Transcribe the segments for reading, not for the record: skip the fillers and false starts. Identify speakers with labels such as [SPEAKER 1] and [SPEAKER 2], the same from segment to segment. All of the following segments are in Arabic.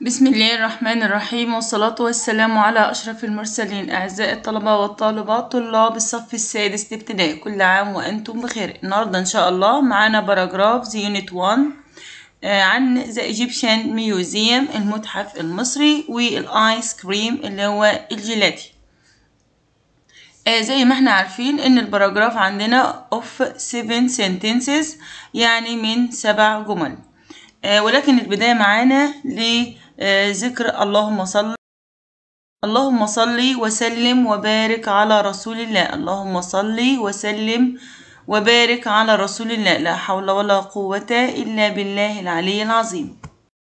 [SPEAKER 1] بسم الله الرحمن الرحيم، والصلاة والسلام على أشرف المرسلين. أعزائي الطلبة والطالبات طلاب الصف السادس الابتدائي، كل عام وأنتم بخير. النهاردة إن شاء الله معانا باراجراف يونت 1 عن The Egyptian Museum، المتحف المصري، والآيس كريم اللي هو الجيلاتي. زي ما احنا عارفين ان الباراجراف عندنا of 7 sentences، يعني من 7 جمل. ولكن البداية معانا لذكر اللهم صل وسلم وبارك على رسول الله. اللهم صل وسلم وبارك على رسول الله، لا حول ولا قوة إلا بالله العلي العظيم.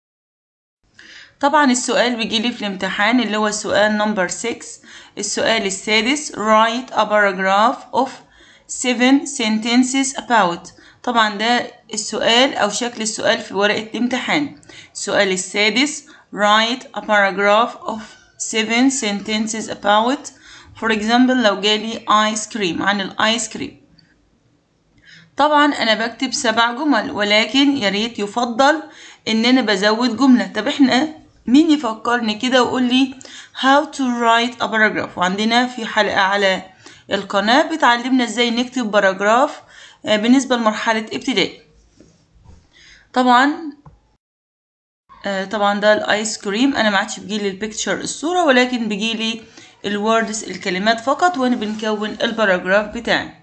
[SPEAKER 1] طبعا السؤال بيجيلي في الامتحان اللي هو سؤال نمبر 6، السؤال السادس. write a paragraph of 7 sentences about. طبعا ده السؤال أو شكل السؤال في ورقة الامتحان. السؤال السادس write a paragraph of 7 sentences about. for example لو جالي ice cream، عن الآيس كريم. طبعا أنا بكتب 7 جمل، ولكن ياريت يفضل إن أنا بزود جملة. طب إحنا مين يفكرني كده ويقول لي how to write a paragraph؟ وعندنا في حلقة على القناة بتعلمنا إزاي نكتب باراجراف بالنسبة لمرحلة ابتدائي. طبعا ده الايس كريم. انا ما عادش بيجيلي البيكتشر الصورة، ولكن بيجيلي الوردز الكلمات فقط، وانا بنكون الباراجراف بتاعي.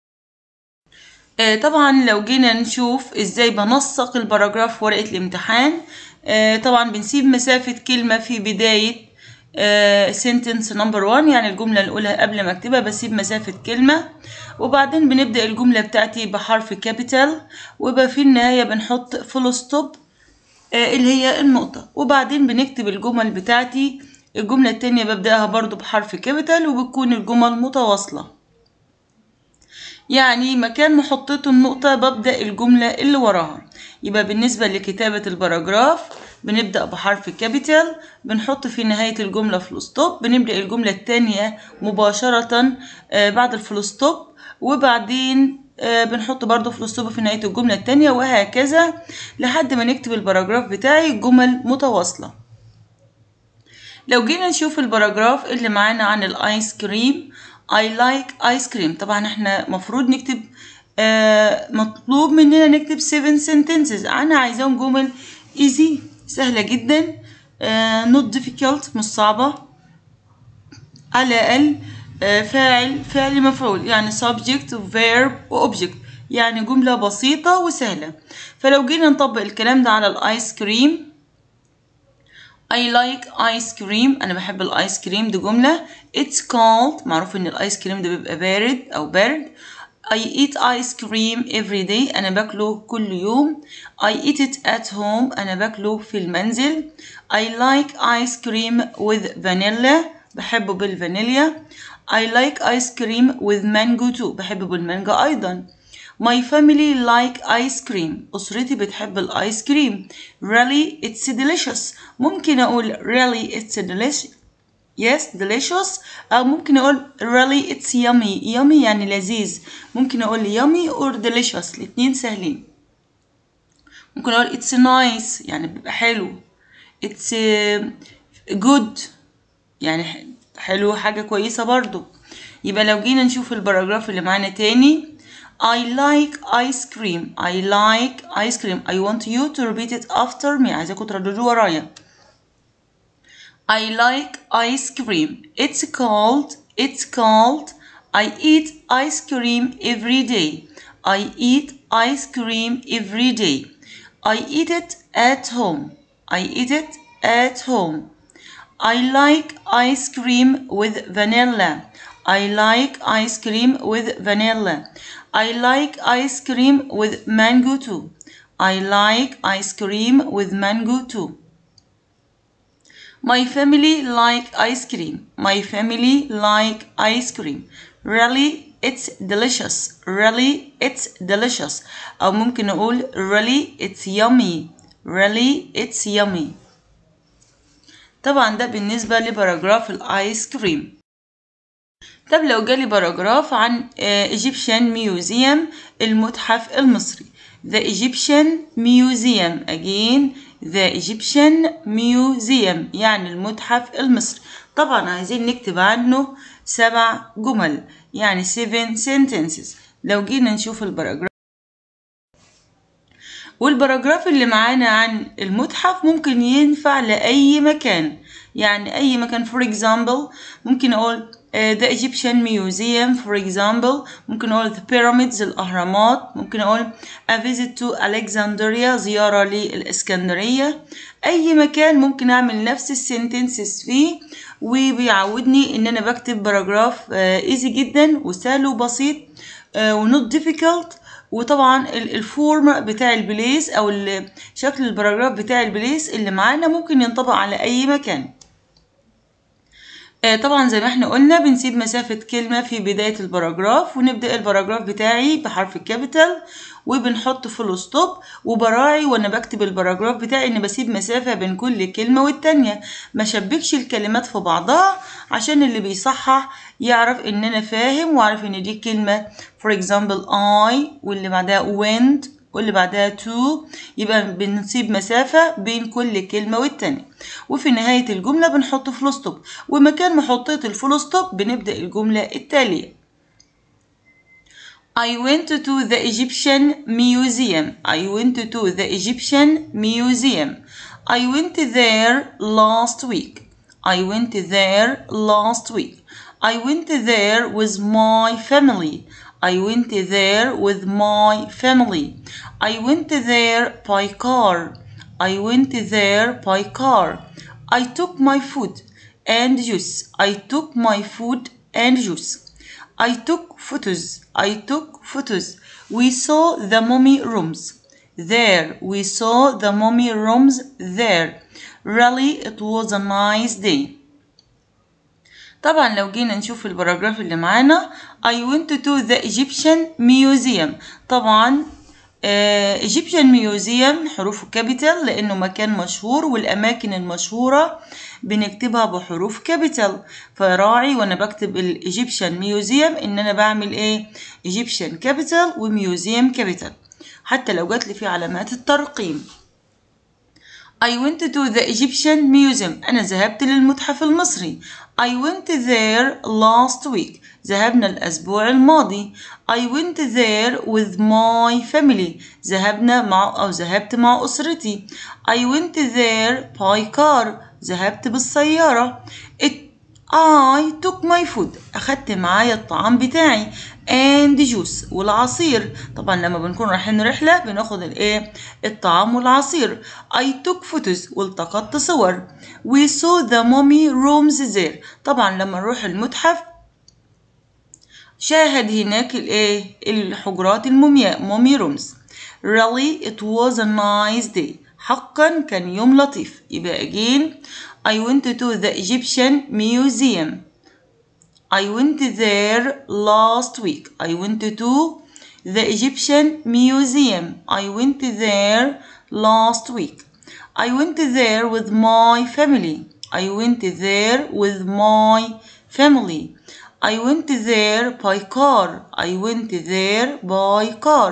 [SPEAKER 1] طبعا لو جينا نشوف ازاي بنسق الباراجراف في ورقة الامتحان، طبعا بنسيب مسافة كلمة في بداية sentence number 1، يعني الجملة الأولى قبل ما أكتبها بسيب مسافة كلمة، وبعدين بنبدأ الجملة بتاعتي بحرف كابيتال، وبقى في النهاية بنحط فول ستوب اللي هي النقطة، وبعدين بنكتب الجمل بتاعتي. الجملة التانية ببدأها برضو بحرف كابيتال، وبتكون الجمل متواصلة، يعني مكان ما حطيت النقطة ببدأ الجملة اللي وراها. يبقى بالنسبة لكتابة الباراجراف بنبدأ بحرف كابيتال، بنحط في نهاية الجملة فول ستوب، بنبدأ الجملة التانية مباشرة بعد الفول ستوب، وبعدين بنحط برضو فول ستوب في نهاية الجملة التانية، وهكذا لحد ما نكتب الباراجراف بتاعي جمل متواصلة. لو جينا نشوف الباراجراف اللي معانا عن الايس كريم، I like ice cream. طبعا احنا مفروض نكتب مطلوب مننا نكتب 7 sentences. انا عايزاهم جمل easy، سهلة جدا، not difficult، مش صعبة، على الأقل فعل مفعول، يعني subject verb object، يعني جملة بسيطة وسهلة. فلو جينا نطبق الكلام ده على الايس كريم، I like ice cream، أنا بحب الآيس كريم، دي جملة. It's cold، معروف إن الآيس كريم ده بيبقى بارد أو برد. I eat ice cream every day، أنا باكله كل يوم. I eat it at home، أنا باكله في المنزل. I like ice cream with vanilla، بحبه بالفانيليا. I like ice cream with mango too، بحبه بالمانجا أيضا. My family like ice cream، أسرتي بتحب الآيس كريم. Really it's delicious، ممكن أقول really it's delicious، yes delicious، أو ممكن أقول really it's yummy. yummy يعني لذيذ، ممكن أقول yummy or delicious، الاتنين سهلين. ممكن أقول it's nice، يعني بيبقى حلو. it's good، يعني حلو، حاجة كويسة برضو. يبقى لو جينا نشوف الباراجراف اللي معانا تاني، I like ice cream. I like ice cream. I want you to repeat it after me. عايزاكم ترددوا ورايا. I like ice cream. It's cold. It's cold. I eat ice cream every day. I eat ice cream every day. I eat it at home. I eat it at home. I like ice cream with vanilla. I like ice cream with vanilla. I like ice cream with mango too. I like ice cream with mango too. My family like ice cream. My family like ice cream. Really it's delicious. Really it's delicious. أو ممكن نقول really it's yummy. Really it's yummy. طبعا ده بالنسبة لباراجراف الايس كريم. طب لو جالي باراجراف عن Egyptian Museum، المتحف المصري، The Egyptian Museum. Again the Egyptian Museum يعني المتحف المصري. طبعا عايزين نكتب عنه 7 جمل يعني 7 sentences. لو جينا نشوف الباراجراف، والباراجراف اللي معانا عن المتحف ممكن ينفع لأي مكان، يعني أي مكان. for example ممكن أقول the Egyptian Museum for example، ممكن أقول the pyramids الأهرامات، ممكن أقول a visit to Alexandria زيارة للإسكندرية. أي مكان ممكن أعمل نفس السنتنسز فيه، وبيعودني إن أنا بكتب باراجراف easy جدا وسهل وبسيط ونوت difficult. وطبعا الفورم بتاع البليس او شكل الباراجراف بتاع البليس اللي معانا ممكن ينطبق على اي مكان. طبعا زي ما احنا قلنا بنسيب مسافة كلمة في بداية الباراجراف، ونبدأ الباراجراف بتاعي بحرف الكابيتال وبنحط فول ستوب، وبراعي وانا بكتب الباراجراف بتاعي ان بسيب مسافة بين كل كلمة والتانية، ما شبكش الكلمات في بعضها عشان اللي بيصحح يعرف ان انا فاهم وعارف ان دي كلمة for example I واللي بعدها went واللي بعدها to، يبقى بنسيب مسافة بين كل كلمة والتانية. وفي نهاية الجملة بنحط فول ستوب، ومكان ما حطيت الفول ستوب بنبدأ الجملة التالية. I went to the Egyptian Museum. I went to the Egyptian Museum. I went there last week. I went there last week. I went there with my family. I went there with my family. I went there by car. I went there by car. I took my food and juice. I took my food and juice. I took photos. I took photos. We saw the mummy rooms there. We saw the mummy rooms there. Really, it was a nice day. طبعا لو جينا نشوف الباراجراف اللي معانا I went to the Egyptian Museum. طبعا Egyptian Museum حروف كابيتال لأنه مكان مشهور، والأماكن المشهورة بنكتبها بحروف كابيتال. فراعي وأنا بكتب ال Egyptian Museum إن أنا بعمل إيه Egyptian كابيتال وميوزيوم كابيتال، حتى لو جات لي في علامات الترقيم. I went to the Egyptian Museum. أنا ذهبت للمتحف المصري. I went there last week. ذهبنا الأسبوع الماضي. I went there with my family. ذهبت مع أسرتي. I went there by car. ذهبت بالسيارة. I took my food. أخدت معايا الطعام بتاعي and juice والعصير. طبعا لما بنكون رايحين رحلة بناخد الطعام والعصير. I took photos والتقطت صور. We saw the mummy rooms there. طبعا لما نروح المتحف شاهد هناك الحجرات المومياء mummy rooms. Really it was a nice day. حقا كان يوم لطيف. يبقى again I went to the Egyptian Museum. I went there last week. I went to the Egyptian Museum. I went there last week. I went there with my family. I went there with my family. I went there by car. I went there by car.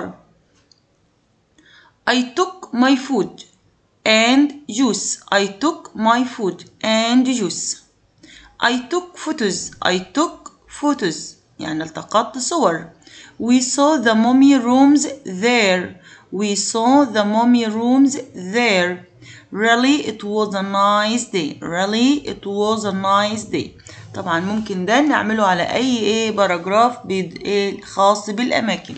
[SPEAKER 1] I took my food and juice. I took my food and juice. I took photos. I took photos يعني التقطت صور. We saw the mummy rooms there. We saw the mummy rooms there. Really it was a nice day. Really it was a nice day. طبعا ممكن ده نعمله على أي باراجراف خاص بالأماكن.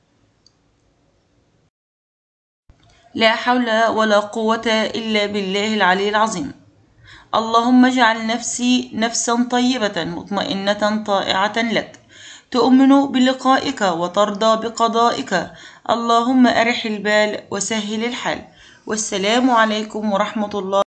[SPEAKER 1] لا حول ولا قوة إلا بالله العلي العظيم. اللهم اجعل نفسي نفسا طيبة مطمئنة طائعة لك، تؤمن بلقائك وترضى بقضائك. اللهم أرح البال وسهل الحال. والسلام عليكم ورحمة الله.